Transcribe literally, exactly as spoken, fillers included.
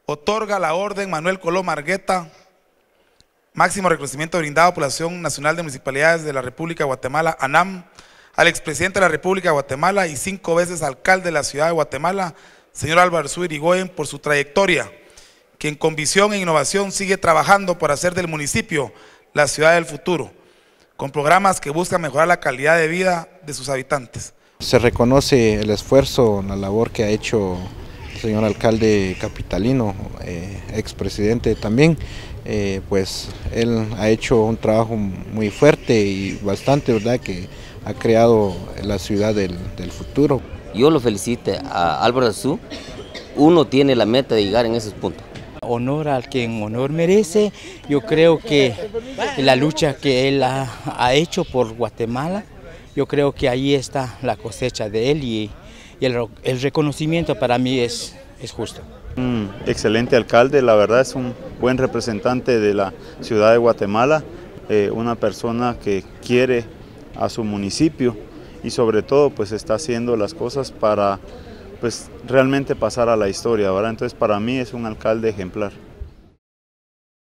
Otorga la Orden Manuel Colom Argueta, máximo reconocimiento brindado por la Asociación Nacional de Municipalidades de la República de Guatemala, ANAM, al expresidente de la República de Guatemala y cinco veces alcalde de la ciudad de Guatemala, señor Álvaro Arzú Irigoyen, por su trayectoria, quien con visión e innovación sigue trabajando por hacer del municipio la ciudad del futuro, con programas que buscan mejorar la calidad de vida de sus habitantes. Se reconoce el esfuerzo, la labor que ha hecho el señor alcalde capitalino, eh, expresidente también, eh, pues él ha hecho un trabajo muy fuerte y bastante, ¿verdad?, que ha creado la ciudad del, del futuro. Yo lo felicito a Álvaro Arzú, uno tiene la meta de llegar en esos puntos. Honor al quien honor merece. Yo creo que la lucha que él ha, ha hecho por Guatemala, yo creo que ahí está la cosecha de él y, y el, el reconocimiento para mí es, es justo. Un excelente alcalde, la verdad es un buen representante de la ciudad de Guatemala, eh, una persona que quiere a su municipio y sobre todo pues está haciendo las cosas para pues realmente pasar a la historia, ¿verdad? Entonces para mí es un alcalde ejemplar.